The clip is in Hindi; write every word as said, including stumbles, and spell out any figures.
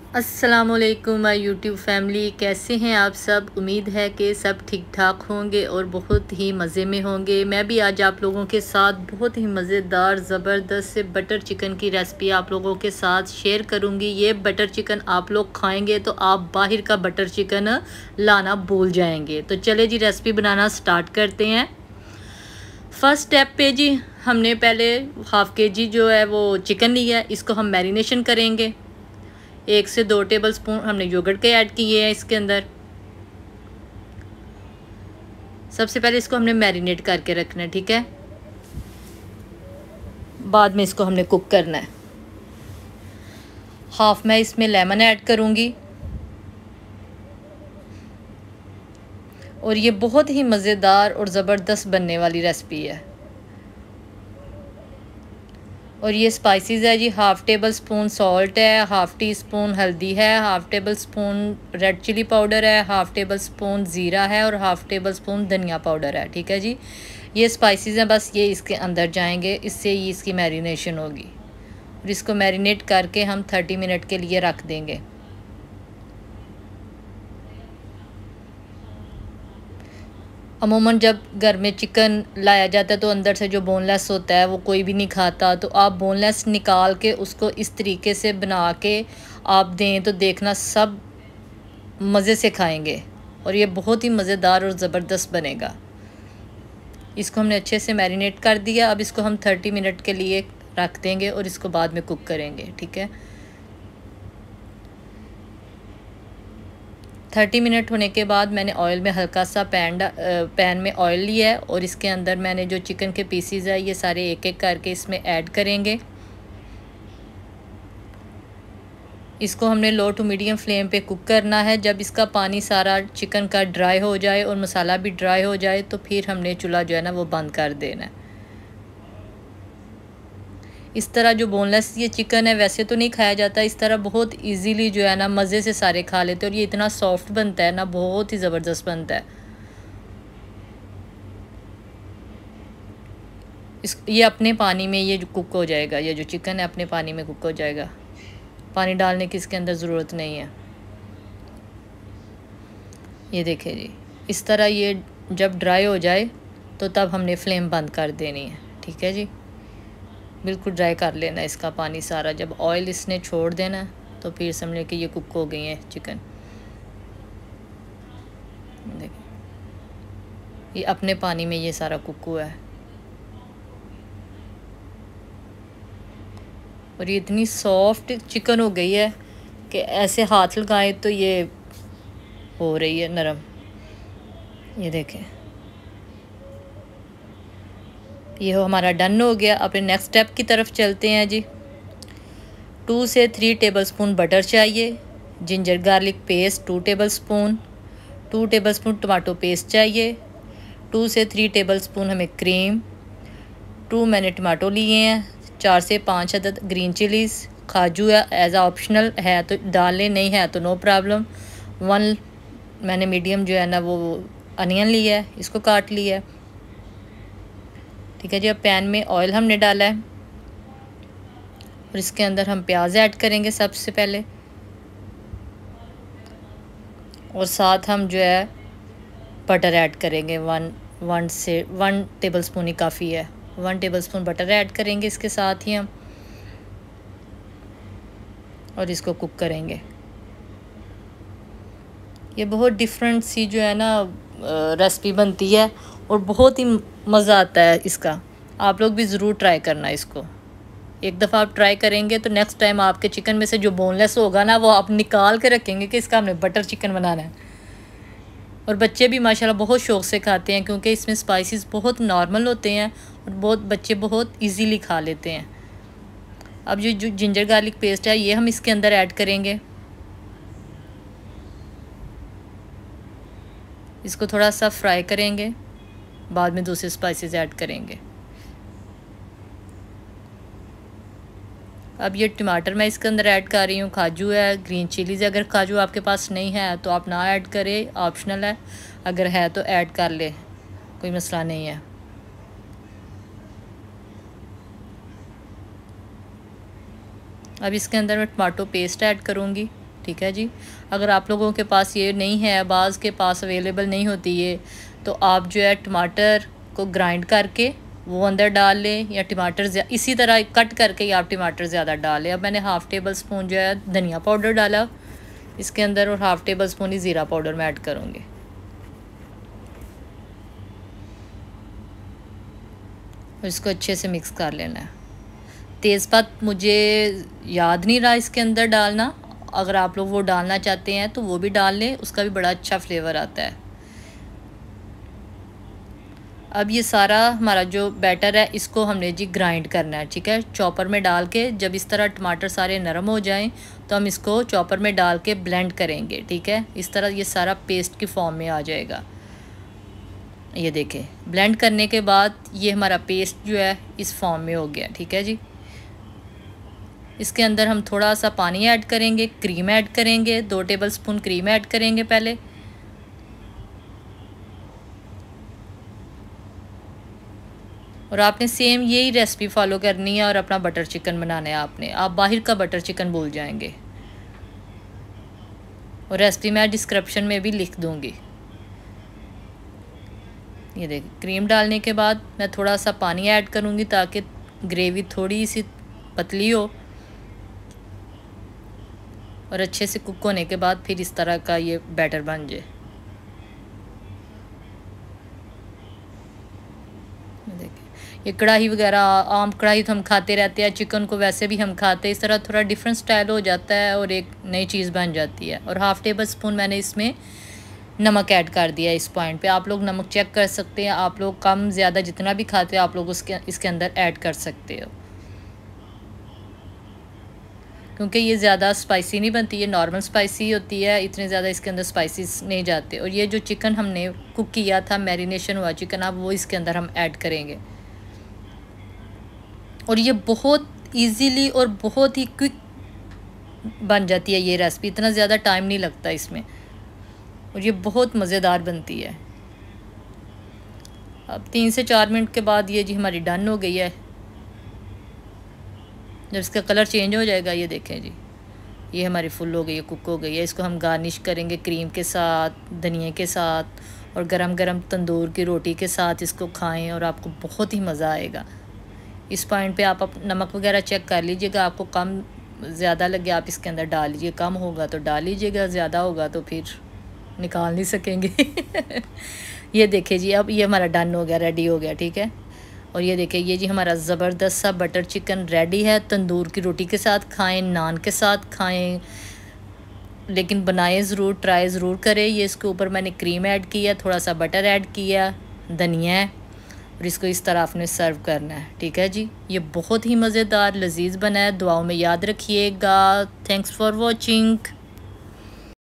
अस्सलामुअलैकुम माय यूट्यूब फैमिली, कैसे हैं आप सब। उम्मीद है कि सब ठीक ठाक होंगे और बहुत ही मज़े में होंगे। मैं भी आज आप लोगों के साथ बहुत ही मज़ेदार ज़बरदस्त से बटर चिकन की रेसिपी आप लोगों के साथ शेयर करूंगी। ये बटर चिकन आप लोग खाएंगे तो आप बाहर का बटर चिकन लाना भूल जाएंगे। तो चले जी, रेसिपी बनाना स्टार्ट करते हैं। फर्स्ट स्टेप पे जी हमने पहले हाफ़ के जी जो है वो चिकन लिया है, इसको हम मैरिनेशन करेंगे। एक से दो टेबल स्पून हमने योगर्ट के ऐड किए हैं इसके अंदर। सबसे पहले इसको हमने मैरिनेट करके रखना है, ठीक है। बाद में इसको हमने कुक करना है। हाफ मैं इसमें लेमन ऐड करूँगी और ये बहुत ही मज़ेदार और ज़बरदस्त बनने वाली रेसिपी है। और ये स्पाइसेस है जी, हाफ़ टेबल स्पून सॉल्ट है, हाफ़ टी स्पून हल्दी है, half tablespoon red chilli powder है, हाफ़ टेबल स्पून ज़ीरा है और हाफ़ टेबल स्पून धनिया पाउडर है, ठीक है जी। ये स्पाइसेस हैं, बस ये इसके अंदर जाएंगे, इससे ही इसकी मैरिनेशन होगी। और इसको मैरिनेट करके हम थर्टी मिनट के लिए रख देंगे। अमूमन जब घर में चिकन लाया जाता है तो अंदर से जो बोनलेस होता है वो कोई भी नहीं खाता, तो आप बोनलेस निकाल के उसको इस तरीके से बना के आप दें तो देखना सब मज़े से खाएंगे और ये बहुत ही मज़ेदार और ज़बरदस्त बनेगा। इसको हमने अच्छे से मैरिनेट कर दिया। अब इसको हम थर्टी मिनट के लिए रख देंगे और इसको बाद में कुक करेंगे, ठीक है। थर्टी मिनट होने के बाद मैंने ऑयल में हल्का सा पैन पैन में ऑयल लिया है और इसके अंदर मैंने जो चिकन के पीसीज है ये सारे एक एक करके इसमें ऐड करेंगे। इसको हमने लो टू मीडियम फ्लेम पे कुक करना है। जब इसका पानी सारा चिकन का ड्राई हो जाए और मसाला भी ड्राई हो जाए तो फिर हमने चूल्हा जो है ना वो बंद कर देना है। इस तरह जो बोनलेस ये चिकन है वैसे तो नहीं खाया जाता, इस तरह बहुत इजीली जो है ना मज़े से सारे खा लेते हैं और ये इतना सॉफ्ट बनता है ना, बहुत ही ज़बरदस्त बनता है। इस ये अपने पानी में ये जो कुक हो जाएगा, ये जो चिकन है अपने पानी में कुक हो जाएगा, पानी डालने की इसके अंदर ज़रूरत नहीं है। ये देखें जी, इस तरह ये जब ड्राई हो जाए तो तब हमने फ्लेम बंद कर देनी है, ठीक है जी। बिल्कुल ड्राई कर लेना इसका पानी सारा। जब ऑयल इसने छोड़ देना तो फिर समझ कि ये कुक हो गई है चिकन। देखिए ये अपने पानी में ये सारा कुक हुआ है और ये इतनी सॉफ्ट चिकन हो गई है कि ऐसे हाथ लगाएं तो ये हो रही है नरम। ये देखें, ये हो हमारा डन हो गया। अपने नेक्स्ट स्टेप की तरफ चलते हैं जी। टू से थ्री टेबलस्पून बटर चाहिए, ginger garlic paste two tablespoon, two tablespoon tomato paste चाहिए, टू से थ्री टेबलस्पून हमें क्रीम, टू मैंने टमाटो लिए हैं, चार से पाँच अदद ग्रीन चिलीज़, काजू है एज आ ऑप्शनल है तो डालें, नहीं है तो नो प्रॉब्लम। वन मैंने मीडियम जो है ना वो अनियन लिया है, इसको काट लिया है, ठीक है जी। अब पैन में ऑयल हमने डाला है और इसके अंदर हम प्याज ऐड करेंगे सबसे पहले और साथ हम जो है बटर ऐड करेंगे। वन वन से वन टेबलस्पून ही काफ़ी है, वन टेबलस्पून बटर ऐड करेंगे इसके साथ ही हम और इसको कुक करेंगे। ये बहुत डिफरेंट सी जो है ना रेसिपी बनती है और बहुत ही मज़ा आता है इसका। आप लोग भी ज़रूर ट्राई करना इसको। एक दफ़ा आप ट्राई करेंगे तो नेक्स्ट टाइम आपके चिकन में से जो बोनलेस होगा ना वो आप निकाल के रखेंगे कि इसका हमने बटर चिकन बनाना है। और बच्चे भी माशाल्लाह बहुत शौक़ से खाते हैं क्योंकि इसमें स्पाइसेस बहुत नॉर्मल होते हैं और बहुत बच्चे बहुत इजीली खा लेते हैं। अब जो जो जिंजर गार्लिक पेस्ट है ये हम इसके अंदर ऐड करेंगे। इसको थोड़ा सा फ्राई करेंगे, बाद में दूसरे स्पाइसेस ऐड करेंगे। अब ये टमाटर मैं इसके अंदर ऐड कर रही हूँ, काजू है, ग्रीन चिलीज़। अगर काजू आपके पास नहीं है तो आप ना ऐड करें, ऑप्शनल है, अगर है तो ऐड कर ले, कोई मसला नहीं है। अब इसके अंदर मैं टमाटो पेस्ट ऐड करूँगी, ठीक है जी। अगर आप लोगों के पास ये नहीं है, बाज़ के पास अवेलेबल नहीं होती ये, तो आप जो है टमाटर को ग्राइंड करके वो अंदर डाल लें, या टमाटर इसी तरह कट करके ही आप टमाटर ज़्यादा डाल लें। अब मैंने हाफ़ टेबल स्पून जो है धनिया पाउडर डाला इसके अंदर, और हाफ़ टेबल स्पून ही ज़ीरा पाउडर मैं ऐड करूँगी। और इसको अच्छे से मिक्स कर लेना है। तेज़पात मुझे याद नहीं रहा इसके अंदर डालना, अगर आप लोग वो डालना चाहते हैं तो वो भी डाल लें, उसका भी बड़ा अच्छा फ्लेवर आता है। अब ये सारा हमारा जो बैटर है इसको हमने जी ग्राइंड करना है, ठीक है। चॉपर में डाल के जब इस तरह टमाटर सारे नरम हो जाएं तो हम इसको चॉपर में डाल के ब्लेंड करेंगे, ठीक है। इस तरह ये सारा पेस्ट की फॉर्म में आ जाएगा। ये देखें, ब्लेंड करने के बाद ये हमारा पेस्ट जो है इस फॉर्म में हो गया, ठीक है जी। इसके अंदर हम थोड़ा सा पानी ऐड करेंगे, क्रीम ऐड करेंगे, दो टेबल स्पून क्रीम ऐड करेंगे पहले। और आपने सेम यही रेसिपी फॉलो करनी है और अपना बटर चिकन बनाना है आपने। आप बाहर का बटर चिकन भूल जाएंगे। और रेसिपी मैं डिस्क्रिप्शन में भी लिख दूंगी। ये देखिए, क्रीम डालने के बाद मैं थोड़ा सा पानी ऐड करूंगी ताकि ग्रेवी थोड़ी सी पतली हो, और अच्छे से कुक होने के बाद फिर इस तरह का ये बैटर बन जाए। देखिए, ये कढ़ाई वगैरह, आम कढ़ाई तो हम खाते रहते हैं, चिकन को वैसे भी हम खाते हैं, इस तरह थोड़ा डिफरेंट स्टाइल हो जाता है और एक नई चीज़ बन जाती है। और हाफ़ टेबल स्पून मैंने इसमें नमक ऐड कर दिया। इस पॉइंट पे आप लोग नमक चेक कर सकते हैं, आप लोग कम ज़्यादा जितना भी खाते हो आप लोग उसके इसके अंदर ऐड कर सकते हो, क्योंकि ये ज़्यादा स्पाइसी नहीं बनती, ये नॉर्मल स्पाइसी होती है, इतने ज़्यादा इसके अंदर स्पाइसेस नहीं जाते। और ये जो चिकन हमने कुक किया था, मैरिनेशन हुआ चिकन, अब वो इसके अंदर हम ऐड करेंगे। और ये बहुत इजीली और बहुत ही क्विक बन जाती है ये रेसिपी, इतना ज़्यादा टाइम नहीं लगता इसमें, और ये बहुत मज़ेदार बनती है। अब तीन से चार मिनट के बाद ये जी हमारी डन हो गई है। जब इसका कलर चेंज हो जाएगा, ये देखें जी, ये हमारी फुल हो गई है, कुक हो गई है। इसको हम गार्निश करेंगे क्रीम के साथ, धनिया के साथ, और गरम गरम तंदूर की रोटी के साथ इसको खाएं और आपको बहुत ही मज़ा आएगा। इस पॉइंट पे आप नमक वगैरह चेक कर लीजिएगा, आपको कम ज़्यादा लगे आप इसके अंदर डाल लीजिए, कम होगा तो डाल लीजिएगा, ज़्यादा होगा तो फिर निकाल नहीं सकेंगे। ये देखिए जी, अब ये हमारा डन हो गया, रेडी हो गया, ठीक है। और ये देखिए, ये जी हमारा ज़बरदस्त सा बटर चिकन रेडी है। तंदूर की रोटी के साथ खाएं, नान के साथ खाएं, लेकिन बनाएं ज़रूर, ट्राई ज़रूर करें। ये इसके ऊपर मैंने क्रीम ऐड किया, थोड़ा सा बटर ऐड किया, धनिया है, और इसको इस तरह आपने सर्व करना है, ठीक है जी। ये बहुत ही मज़ेदार लजीज बना है। दुआओं में याद रखिएगा। Thanks for watching.